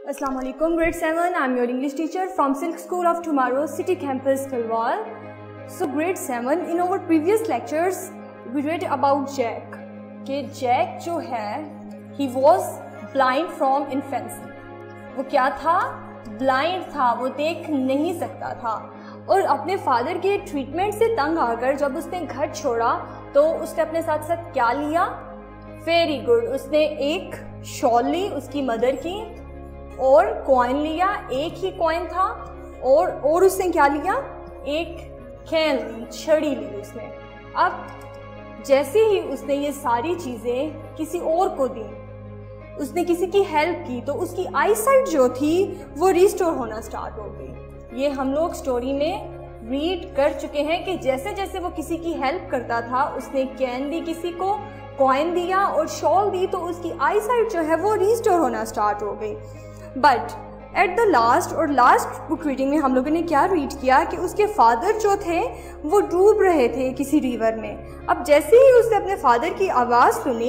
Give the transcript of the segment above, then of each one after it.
Assalamu alaikum, grade 7. I'm your English teacher from Silk School of Tomorrow, City Campus, Kalwal. So grade 7, in our previous lectures, we read about Jack. कि Jack जो है, he was blind from infancy. वो क्या था? Blind था, वो देख नहीं सकता था. और अपने फादर के ट्रीटमेंट से तंग आकर जब उसने घर छोड़ा तो उसने अपने साथ साथ क्या लिया? वेरी गुड, उसने एक शॉल ली उसकी मदर की और कॉइन लिया, एक ही कॉइन था. और उसने क्या लिया? एक कैन ली, छड़ी ली उसने. अब जैसे ही उसने ये सारी चीजें किसी और को दी, उसने किसी की हेल्प की, तो उसकी आई साइट जो थी वो रिस्टोर होना स्टार्ट हो गई. ये हम लोग स्टोरी में रीड कर चुके हैं कि जैसे जैसे वो किसी की हेल्प करता था, उसने कैन दी किसी को, कॉइन दिया और शॉल दी, तो उसकी आई साइट जो है वो रिस्टोर होना स्टार्ट हो गई. But at the last book reading में हम लोगों ने क्या रीड किया कि उसके फादर जो थे वो डूब रहे थे किसी रिवर में. अब जैसे ही उसने अपने फादर की आवाज़ सुनी,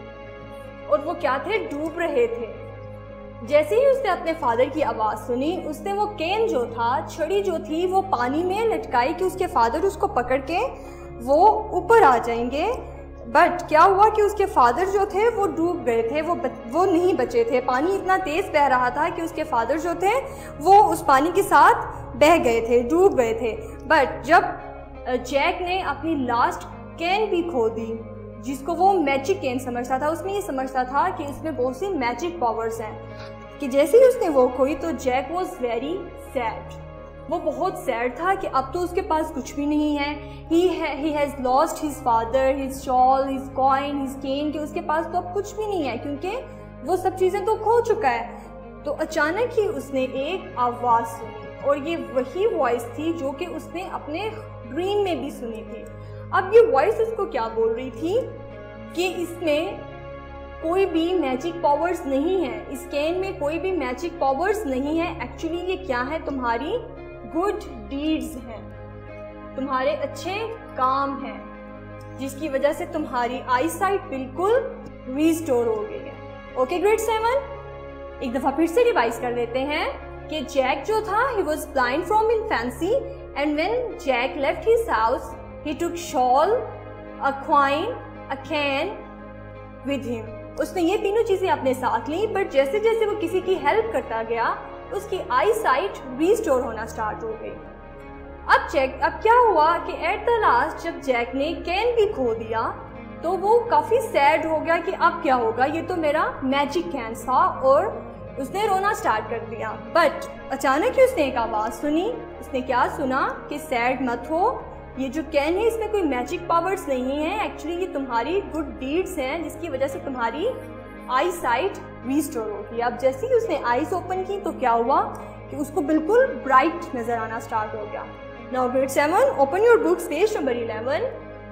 और वो क्या थे? डूब रहे थे. जैसे ही उसने अपने फादर की आवाज़ सुनी, उसने वो केन जो था, छड़ी जो थी, वो पानी में लटकाई कि उसके फादर उसको पकड़ के वो ऊपर आ जाएंगे. बट क्या हुआ कि उसके फादर जो थे वो डूब गए थे, वो नहीं बचे थे. पानी इतना तेज़ बह रहा था कि उसके फादर जो थे वो उस पानी के साथ बह गए थे, डूब गए थे. बट जब जैक ने अपनी लास्ट कैन भी खो दी, जिसको वो मैजिक कैन समझता था, उसमें ये समझता था कि इसमें बहुत सी मैजिक पावर्स हैं, कि जैसे ही उसने वो खोई तो जैक वॉज वेरी सैड. वो बहुत सैड था कि अब तो उसके पास कुछ भी नहीं है. He has lost his father, his shawl, his coin, his cane, कि उसके पास तो अब कुछ भी नहीं है क्योंकि वो सब चीज़ें तो खो चुका है. तो अचानक ही उसने एक आवाज़ सुनी, और ये वही वॉइस थी जो कि उसने अपने ड्रीम में भी सुनी थी. अब ये वॉइस उसको क्या बोल रही थी कि इसमें कोई भी मैजिक पावर्स नहीं है, इस कैन में कोई भी मैजिक पावर्स नहीं है. एक्चुअली ये क्या है? तुम्हारी गुड डीड्स हैं, तुम्हारे अच्छे काम हैं, जिसकी वजह से तुम्हारी आई साइट बिल्कुल रिस्टोर हो गई है. ओके ग्रेड 7, एक दफ़ा फिर से रिवाइज कर लेते हैं कि जैक जो था, he was blind from infancy, and when Jack left his house he took shawl, a coin, a cane with him. उसने ये तीनों चीज़ें अपने साथ ली. बट जैसे जैसे वो किसी की हेल्प करता गया, उसकी आई साइट रिस्टोर होना स्टार्ट हो गई. अब क्या हुआ कि एट द लास्ट जब जैक ने कैन भी खो दिया तो वो काफ़ी सैड हो गया कि अब क्या होगा, ये तो मेरा मैजिक कैन था, और उसने रोना स्टार्ट कर दिया. बट अचानक ही उसने एक आवाज़ सुनी. उसने क्या सुना कि सैड मत हो, ये जो कैन है इसमें कोई मैजिक पावर्स नहीं है, एक्चुअली ये तुम्हारी गुड डीड्स हैं, जिसकी वजह से तुम्हारी आई साइट रिस्टोर होगी. अब जैसे ही उसने आईज ओपन की तो क्या हुआ कि उसको बिल्कुल ब्राइट नजर आना स्टार्ट हो गया. Now grade 7, open your books, page number 11.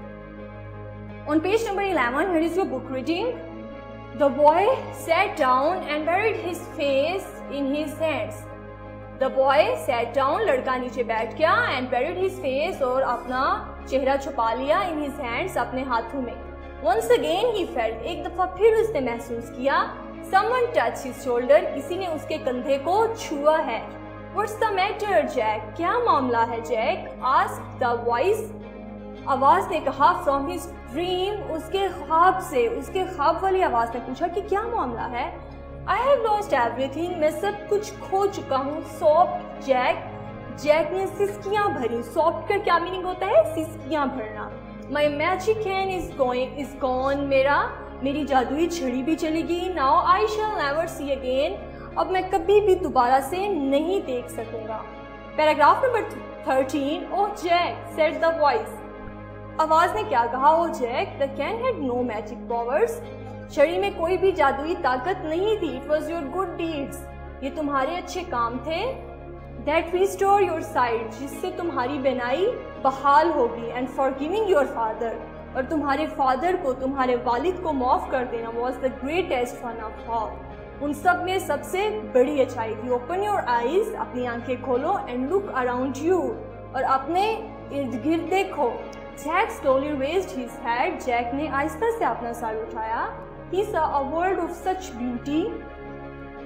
On page number 11, here is your book reading. The boy sat down and buried his face in his hands. The boy sat down, लड़का नीचे बैठ गया, and buried his face, और अपना चेहरा छुपा लिया, in his hands, अपने हाथों में. Once again he felt, एक दफा फिर उसने महसूस किया, someone touched his shoulder, किसी ने उसके कंधे को छुआ है. What's the matter, Jack? क्या मामला है Jack? Asked the voice. आवाज ने कहा from his dream, उसके ख्वाब से, उसके ख्वाब वाली आवाज ने पूछा कि क्या मामला है. I have lost everything, मैं सब कुछ खो चुका हूँ. sobbed Jack. जैक ने सिसकियाँ भरी. sobbed का क्या मीनिंग होता है? सिसकियाँ भरना. My magic can is gone. मेरी जादुई छड़ी भी चलेगी. Now I shall never see again. अब मैं कभी भी दोबारा से नहीं देख सकूंगा. Paragraph number 13. Oh Jack, said the voice. आवाज ने क्या कहा? Oh Jack, the can had no magic powers. छड़ी में कोई भी जादुई ताकत नहीं थी. It was your good deeds. ये तुम्हारे अच्छे काम थे. That restore your sight, जिससे तुम्हारी बेनाई बहाल होगी. And forgiving your father, और तुम्हारे फादर को, तुम्हारे वालिद को माफ़ कर देना, was the greatest fun of all. उन सब में सबसे बड़ी अच्छाई थी. Open your eyes, अपनी आंखें खोलो, and look around you, और अपने इर्द गिर्द देखो. Jack slowly raised his head. Jack ने आहिस्ता से अपना सर उठाया. He saw a world of such beauty.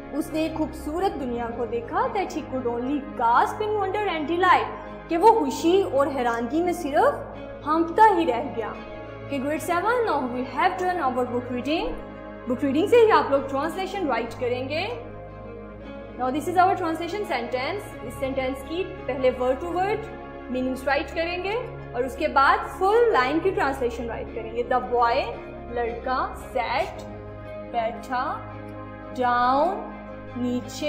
उसने एक खूबसूरत दुनिया को देखा that he could only gasp in wonder and delight, कि वो खुशी और हैरानगी में सिर्फ हाँफता ही रह गया। कि grade 7 now we have done our book reading. Book reading से ही आप लोग ट्रांसलेशन राइट करेंगे। Now this is our translation sentence. इस सेंटेंस की पहले word to word meanings write करेंगे और उसके बाद फुल लाइन की ट्रांसलेशन राइट करेंगे। द बॉय लड़का, सेट बैठा, डाउन नीचे,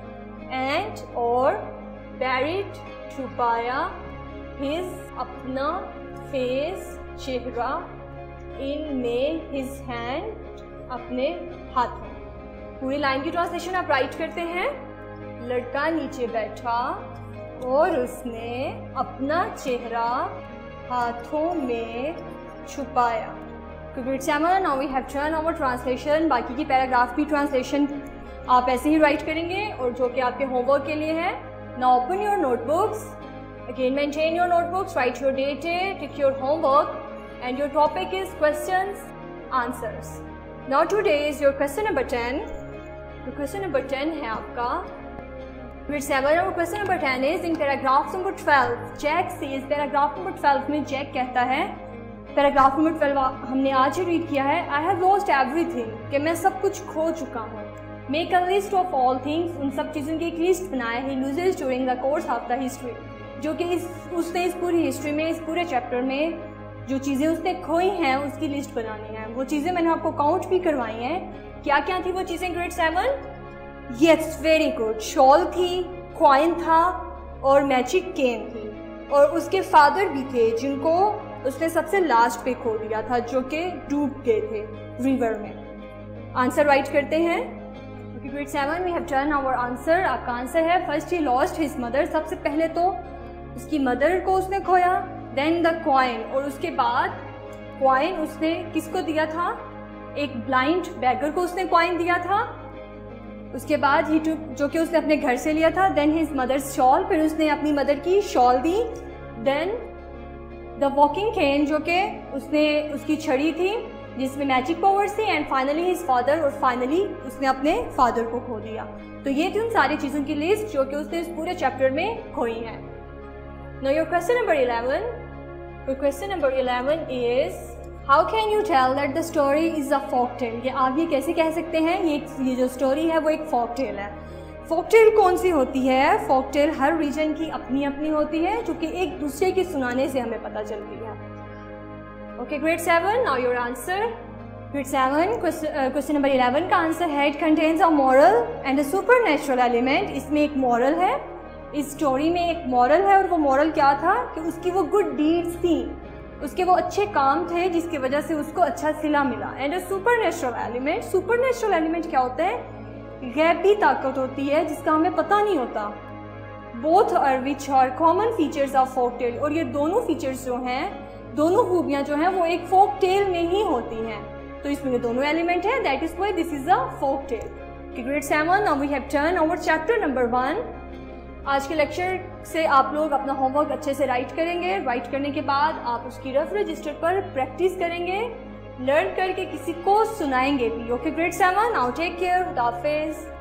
एंड और बैरिड छुपाया, हिज अपना, फेस चेहरा, इन में हिज हैंड अपने हाथों। पूरी लाइन की ट्रांसलेशन आप राइट करते हैं। लड़का नीचे बैठा और उसने अपना चेहरा हाथों में छुपाया। Grade 7 now we have done our translation. बाकी की पैराग्राफ की ट्रांसलेशन आप ऐसे ही राइट करेंगे और जो कि आपके होमवर्क के लिए है। Now open your notebooks, again maintain your notebooks, write your date, tick your homework and your topic is questions answers. Now today is your question number 10. तो question number 10 है आपका grade 7 और question number 10 is in paragraph number 12. Jack says, paragraph number 12 में Jack कहता है, paragraph number 12 हमने आज ही read किया है, I have lost everything, कि मैं सब कुछ खो चुका हूँ। Make a list of all things, उन सब चीज़ों की एक लिस्ट बनाया है, loses during the course of the history, जो कि उसने इस पूरी हिस्ट्री में, इस पूरे चैप्टर में जो चीज़ें उसने खोई हैं उसकी लिस्ट बनानी है। वो चीज़ें मैंने आपको काउंट भी करवाई हैं। क्या क्या थी वो चीज़ें grade 7? Yes, very good. Shawl थी, कॉइन था और मैजिक केन थी, और उसके फादर भी थे जिनको उसने सबसे लास्ट पे खो दिया था, जो कि डूब गए थे रिवर में। आंसर राइट करते हैं। Grade 7 we have done our answer. आपका आंसर है first he lost his mother, सबसे पहले तो उसकी मदर को उसने खोया, देन द कॉइन, और उसके बाद कॉइन उसने किसको दिया था? एक ब्लाइंड बैगर को उसने कॉइन दिया था। उसके बाद ही जो कि उसने अपने घर से लिया था, देन हिज मदर्स शॉल, फिर उसने अपनी मदर की शॉल दी, देन द वॉकिंग केन जो कि उसकी छड़ी थी जिसमें मैजिक पावर्स थी, एंड फाइनली हिज फादर, और फाइनली उसने अपने फादर को खो दिया। तो ये थी उन सारी चीज़ों की लिस्ट जो कि उसने इस पूरे चैप्टर में खोई है। Now your question number 11. Your question number 11 is how can you tell that the story is a folk tale? कि आप ये कैसे कह सकते हैं ये जो स्टोरी है वो एक folk tale है। folk tale कौन सी होती है? folk tale हर रीजन की अपनी अपनी होती है, जो कि एक दूसरे की सुनाने से हमें पता चलती है। Okay, grade 7. Now your answer. Grade 7 question number 11 का आंसर है it contains a moral and a supernatural element. इसमें एक moral है, इस स्टोरी में एक मॉरल है, और वो मॉरल क्या था कि उसकी वो गुड डीड्स थी, उसके वो अच्छे काम थे जिसकी वजह से उसको अच्छा सिला मिला। And a supernatural element, supernatural element क्या होता है? गैबी ताकत होती है जिसका हमें पता नहीं होता। Both are which are common features of folk tale, और ये दोनों फीचर्स जो हैं, दोनों खूबियाँ जो हैं वो एक फोक टेल में ही होती हैं। तो इसमें ये दोनों एलिमेंट है, that is why this is a folk tale. Grade 7 now we have done our chapter number 1। आज के लेक्चर से आप लोग अपना होमवर्क अच्छे से राइट करेंगे। राइट करने के बाद आप उसकी रफ रजिस्टर पर प्रैक्टिस करेंगे, लर्न करके किसी को सुनाएंगे भी। Okay grade 7, now take care, खुदा हाफिज़।